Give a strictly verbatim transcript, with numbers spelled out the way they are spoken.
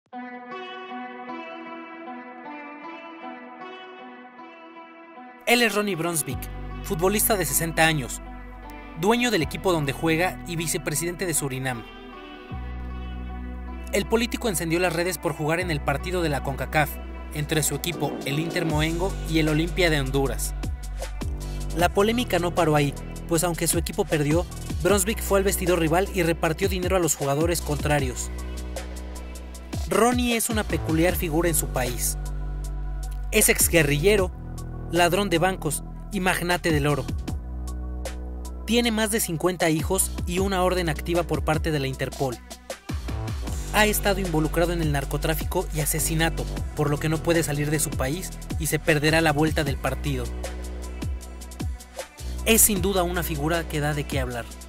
Él es Ronnie Brunswick, futbolista de sesenta años, dueño del equipo donde juega y vicepresidente de Surinam. El político encendió las redes por jugar en el partido de la CONCACAF entre su equipo, el Inter Moengo, y el Olimpia de Honduras. La polémica no paró ahí, pues aunque su equipo perdió, Brunswick fue al vestidor rival y repartió dinero a los jugadores contrarios. Ronnie es una peculiar figura en su país. Es exguerrillero, ladrón de bancos y magnate del oro. Tiene más de cincuenta hijos y una orden activa por parte de la Interpol. Ha estado involucrado en el narcotráfico y asesinato, por lo que no puede salir de su país y se perderá la vuelta del partido. Es sin duda una figura que da de qué hablar.